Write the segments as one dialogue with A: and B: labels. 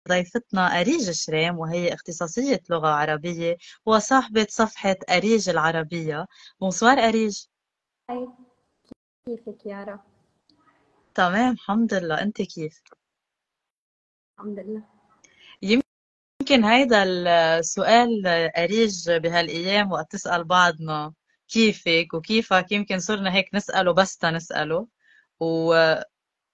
A: ضيفتنا أريج شريم، وهي اختصاصية لغة عربية وصاحبة صفحة أريج العربية. بونسوار أريج.
B: هاي، كيفك يارا؟
A: تمام الحمد لله، أنت كيف؟
B: الحمد لله.
A: يمكن هيدا السؤال أريج بهالأيام وقت تسأل بعضنا كيفك وكيفك، يمكن صرنا هيك نسأله بس تنسأله. ومية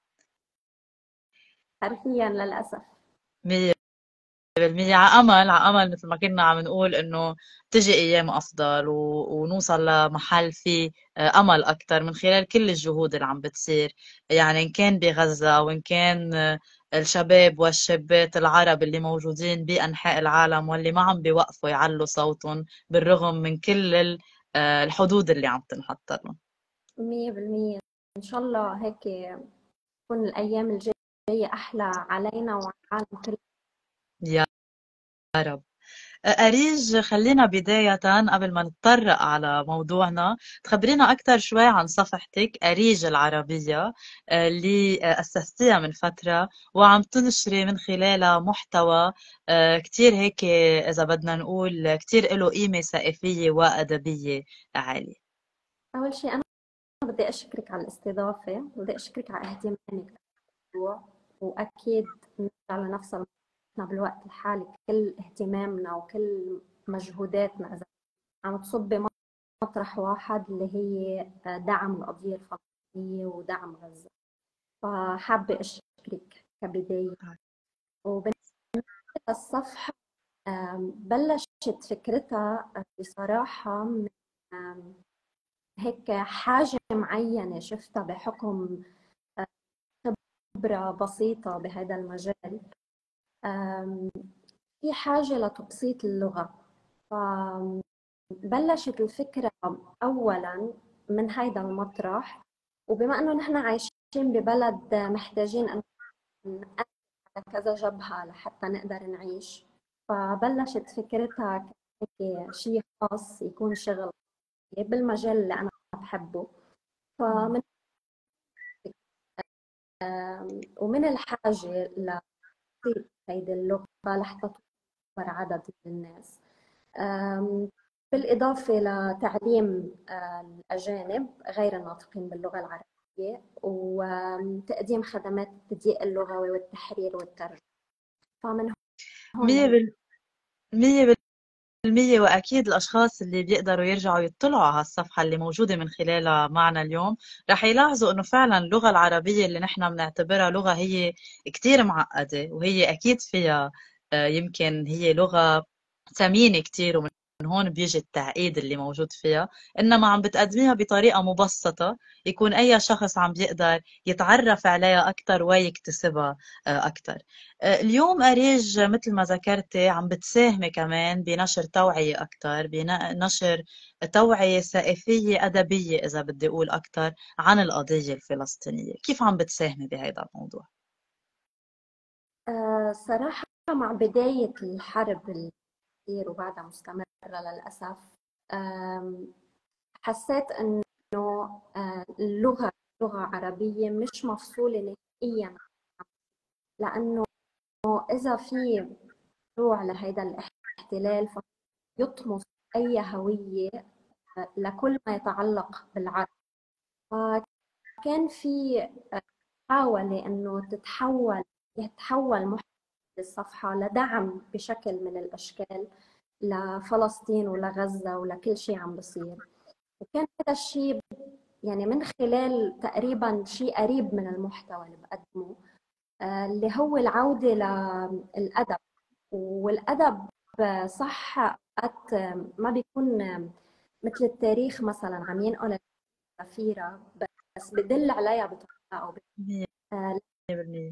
B: حرفيا للأسف.
A: بالمية، على أمل مثل ما كنا عم نقول إنه تجي أيام أفضل ونوصل لمحل فيه أمل أكتر من خلال كل الجهود اللي عم بتصير. يعني إن كان بغزة وإن كان الشباب والشابات العرب اللي موجودين بأنحاء العالم واللي ما عم بيوقفوا يعلوا صوتهم بالرغم من كل الحدود اللي عم تنحط لهم.
B: 100%. إن شاء الله هيك تكون الأيام الجاية أحلى علينا وعلى العالم كله.
A: يا رب. أريج، خلينا بداية قبل ما نتطرق على موضوعنا تخبرينا أكثر شوي عن صفحتك أريج العربية، اللي أسستيها من فترة وعم تنشري من خلالها محتوى كتير هيك، إذا بدنا نقول كتير له قيمة ثقافية وأدبية عالية.
B: أول شيء أنا بدي أشكرك على الاستضافة، بدي أشكرك على اهتمامك بالموضوع، وأكيد نرجع لنفس الموضوع. إحنا بالوقت الحالي كل اهتمامنا وكل مجهوداتنا إذا عم تصب بمطرح واحد اللي هي دعم القضية الفلسطينية ودعم غزة. فحابة أشكرك كبداية. وبالنسبة للصفحة، بلشت فكرتها بصراحة من هيك حاجة معينة شفتها بحكم خبرة بسيطة بهذا المجال. في حاجة لتبسيط اللغة، فبلشت الفكرة أولا من هيدا المطرح. وبما أنه نحن عايشين ببلد محتاجين أن نقدم على كذا جبهة لحتى نقدر نعيش، فبلشت فكرتها هيك شيء خاص يكون شغل بالمجال اللي أنا بحبه. فمن ومن الحاجة لتصير هيدي اللغة لحتى توفر عدد من الناس، بالإضافة لتعليم الأجانب غير الناطقين باللغة العربية، وتقديم خدمات التضييق اللغوي والتحرير والترجمة. فمن هون
A: مية
B: هي.
A: بالمية بالمية. وأكيد الأشخاص اللي بيقدروا يرجعوا يطلعوا على الصفحة اللي موجودة من خلالها معنا اليوم رح يلاحظوا إنه فعلا اللغة العربية اللي نحن بنعتبرها لغة هي كتير معقدة، وهي أكيد فيها يمكن هي لغة ثمينة كتير، ومن هون بيجي التعقيد اللي موجود فيها. إنما عم بتقدميها بطريقة مبسطة يكون أي شخص عم بيقدر يتعرف عليها أكتر ويكتسبها أكتر. اليوم أريج مثل ما ذكرتي عم بتساهمي كمان بنشر توعية أكتر، بنشر توعية ثقافية أدبية إذا بدي أقول أكتر عن القضية الفلسطينية. كيف عم بتساهمي بهذا الموضوع؟
B: صراحة مع بداية الحرب الكثير وبعدها مستمرة للأسف، حسيت إنه اللغة لغة عربية مش مفصولة نهائيا، لأنه إذا في رجوع لهذا الاحتلال فيطمس أي هوية لكل ما يتعلق بالعرب. فكان في محاولة إنه يتحول محتوى الصفحة لدعم بشكل من الأشكال لفلسطين ولغزة ولكل شيء عم بصير. وكان هذا الشيء يعني من خلال تقريبا شيء قريب من المحتوى اللي بقدمه، اللي هو العودة للأدب. والأدب صح أوقات ما بيكون مثل التاريخ مثلا عم ينقل السفيرة، بس بدل عليها بطريقة أو
A: مية
B: آه،
A: بالمية.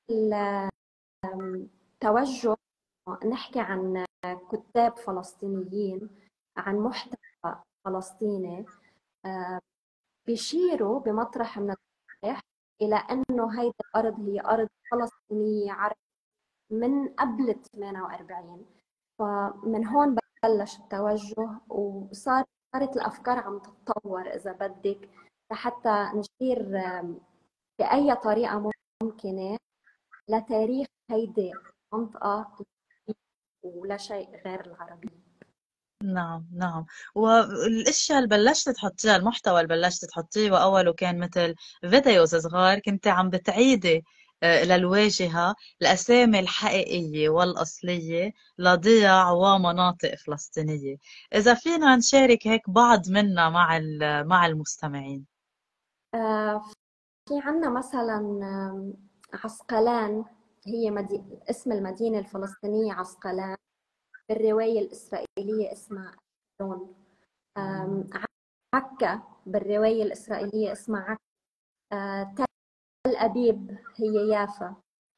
B: التوجه نحكي عن كتاب فلسطينيين، عن محتوى فلسطيني، آه، بيشيروا بمطرح من التصريح إلى أنه هيدي الأرض هي أرض فلسطينية عربية من قبل 48. فمن هون بلش التوجه، صارت الأفكار عم تتطور إذا بدك لحتى نشير بأي طريقة ممكنة لتاريخ هيدي المنطقة ولا شيء غير العربية.
A: نعم نعم. والاشياء اللي بلشت تحطيها، المحتوى اللي بلشت تحطيه واوله كان مثل فيديوز صغار، كنت عم بتعيدي للواجهة الأسامي الحقيقية والأصلية لضياع ومناطق فلسطينية. إذا فينا نشارك هيك بعض منها مع مع المستمعين.
B: آه، في عنا مثلا عسقلان، هي اسم المدينة الفلسطينية عسقلان، بالرواية الإسرائيلية اسمها أشقلون. آم، عكا بالرواية الإسرائيلية اسمها عكا. تل أبيب هي يافا.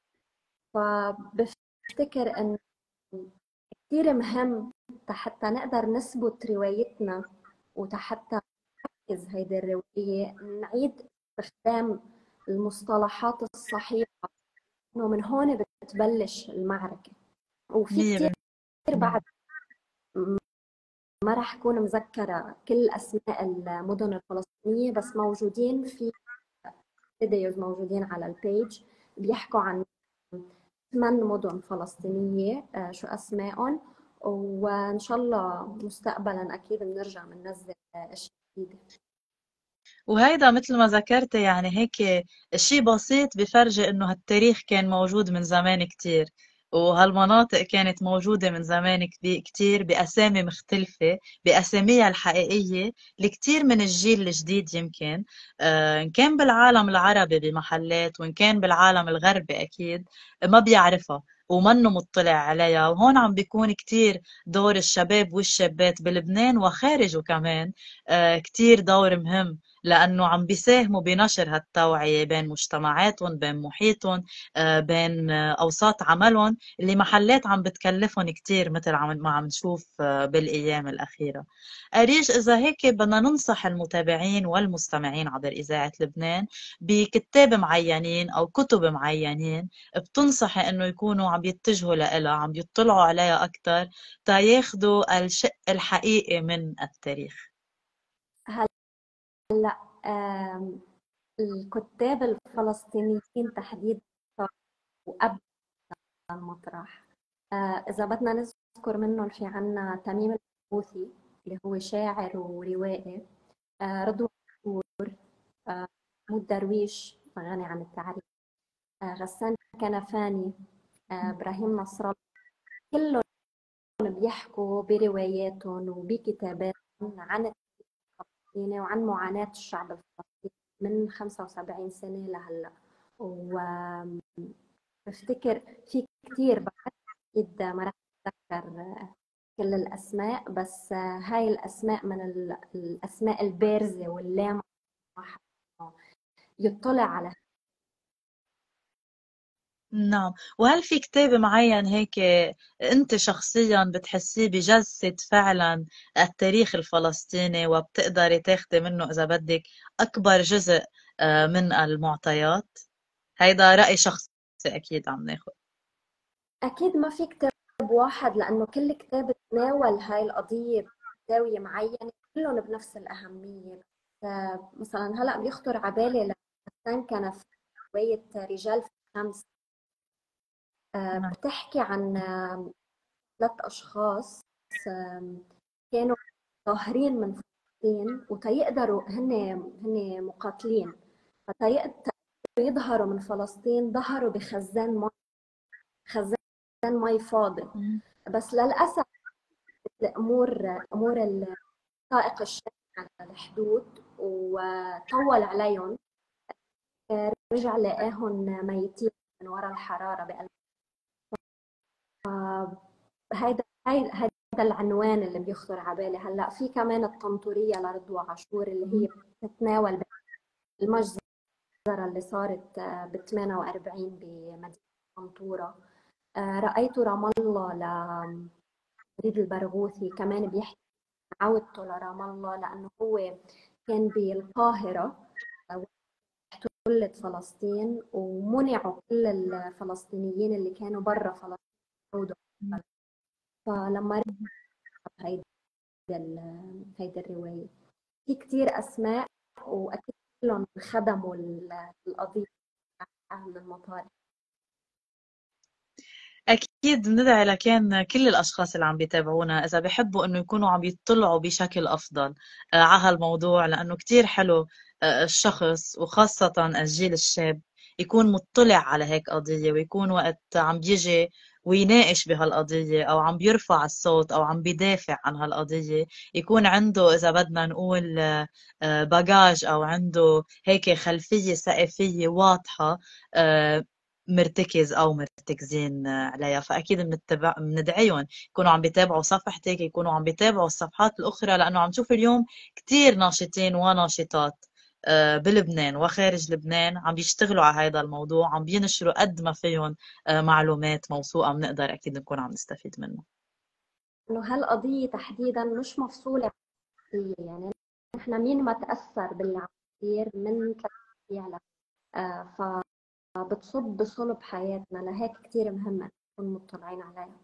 B: فبفتكر أن كثير مهم حتى نقدر نثبت روايتنا، وحتى نركز هيدي الرواية نعيد استخدام المصطلحات الصحيحة، إنه من هون بتبلش المعركة. وفي
A: مية
B: كثير
A: بالمية.
B: بعد ما راح أكون مذكرة كل أسماء المدن الفلسطينية، بس موجودين في فيديوز موجودين على البيج بيحكوا عن 8 مدن فلسطينية، شو أسمائهم. وإن شاء الله مستقبلا أكيد بنرجع بننزل أشياء جديدة.
A: وهيدا مثل ما ذكرت يعني هيك شيء بسيط بفرجي انه هالتاريخ كان موجود من زمان كتير، وهالمناطق كانت موجودة من زمان كتير بأسامي مختلفة، بأساميها الحقيقية. لكتير من الجيل الجديد يمكن إن كان بالعالم العربي بمحلات، وإن كان بالعالم الغربي أكيد ما بيعرفها ومنه مطلع عليها. وهون عم بيكون كتير دور الشباب والشابات بلبنان وخارجه كمان كتير دور مهم، لأنه عم بيساهموا بنشر هالتوعية بين مجتمعاتهم، بين محيطهم، بين أوساط عملهم اللي محلات عم بتكلفهم كتير، مثل ما عم نشوف بالأيام الأخيرة. أريج، إذا هيك بدنا ننصح المتابعين والمستمعين عبر إذاعة لبنان بكتاب معينين أو كتب معينين، بتنصحي إنه يكونوا عم يتجهوا لها، عم يطلعوا عليها أكثر تا ياخدوا الشق الحقيقي من التاريخ؟
B: هلا الكتاب الفلسطينيين تحديدا وقبل المطرح، إذا بدنا نذكر منهم في عنا تميم البرغوثي اللي هو شاعر وروائي، رضوى عاشور، محمود درويش غني عن التعريف، غسان كنفاني، إبراهيم نصر الله. كلهم بيحكوا برواياتهم وبكتاباتهم عن التاريخ الفلسطيني وعن معاناة الشعب الفلسطيني من 75 سنة لهلا. وبفتكر في كتير بعد، أكيد ما راح أتذكر كل الأسماء، بس هاي الأسماء من الأسماء البارزة واللامعة يطلع على.
A: نعم. وهل في كتاب معين هيك أنت شخصيا بتحسيه بجسد فعلا التاريخ الفلسطيني، وبتقدري تاخدي منه إذا بدك أكبر جزء من المعطيات؟ هيدا رأي شخصي أكيد عم ناخد.
B: أكيد ما في كتاب واحد، لأنه كل كتاب تناول هاي القضية بزاوية معينة، كلهم بنفس الأهمية. بس مثلا هلأ بيخطر على بالي لما كان في رواية رجال في الشمس،
A: نعم.
B: بتحكي عن 3 أشخاص كانوا ظاهرين من فلسطين، وتيقدروا هن مقاتلين، فتيقدروا يظهروا من فلسطين ظهروا بخزان مي، خزان مي فاضي.
A: مم.
B: بس للأسف أمور السائق الشامل على الحدود وطول عليهم، رجع لقاهم ميتين من وراء الحرارة بقلب. هيدا العنوان اللي بيخطر على بالي هلا. في كمان الطنطورية لرضوى عاشور اللي هي بتتناول المجزرة اللي صارت ب 48 بمدينة طنطورة. رأيت رام الله لفريد البرغوثي كمان بيحكي عن عودته لرام الله، لأنه هو كان بالقاهرة احتلت فلسطين ومنعوا كل الفلسطينيين اللي كانوا برا فلسطين يعودوا. فلما رأى هيدي هيدي الرواية، في كتير أسماء، وأكيد كلهم خدموا القضية من المطار.
A: أكيد. أكيد بندعي لكان كل الأشخاص اللي عم بيتابعونا إذا بيحبوا إنه يكونوا عم يطلعوا بشكل أفضل على هالموضوع، لأنه كتير حلو الشخص وخاصة الجيل الشاب يكون مطلع على هيك قضية، ويكون وقت عم بيجي ويناقش بهالقضية أو عم بيرفع الصوت أو عم بيدافع عن هالقضية، يكون عنده إذا بدنا نقول باجاج أو عنده هيك خلفية ثقافية واضحة، آه، مرتكز او مرتكزين عليها. فاكيد بندعيهم يكونوا عم بيتابعوا صفحتك، يكونوا عم بيتابعوا الصفحات الاخرى، لانه عم نشوف اليوم كتير ناشطين وناشطات بلبنان وخارج لبنان عم بيشتغلوا على هذا الموضوع، عم بينشروا قد ما فيهم معلومات موثوقة بنقدر اكيد نكون عم نستفيد منها.
B: إنه هالقضية تحديدا مش مفصولة عن الشخصية، يعني نحن مين ما تأثر باللي عم يصير من فعلا فبتصب بصلب حياتنا، لهيك كتير مهم نكون مطلعين عليها.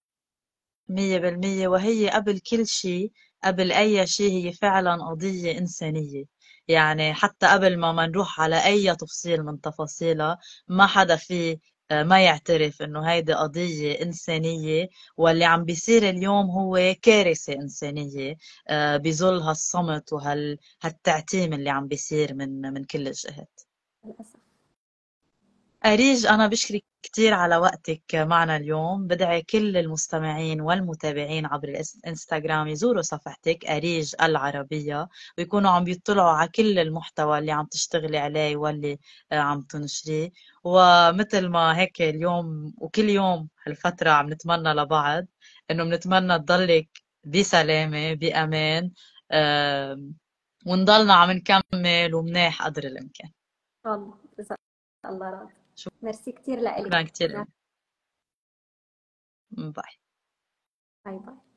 A: 100%. وهي قبل كل شيء، قبل أي شيء، هي فعلا قضية إنسانية. يعني حتى قبل ما نروح على أي تفصيل من تفاصيلها، ما حدا فيه ما يعترف إنه هيدي قضية إنسانية، واللي عم بيصير اليوم هو كارثة إنسانية بظل هالصمت وهالتعتيم اللي عم بيصير من كل الجهات.
B: للأسف.
A: أريج، أنا بشكرك كتير على وقتك معنا اليوم. بدعي كل المستمعين والمتابعين عبر الإنستغرام يزوروا صفحتك أريج العربية، ويكونوا عم بيطلعوا على كل المحتوى اللي عم تشتغلي عليه واللي عم تنشريه. ومثل ما هيك اليوم وكل يوم هالفترة عم نتمنى لبعض إنه بنتمنى تضلك بسلامة بأمان، ونضلنا عم نكمل ومناح قدر الإمكان.
B: إن شاء الله إذا الله راضي. ميرسي كتير لإلك.
A: شكرا كتير. باي.
B: باي باي.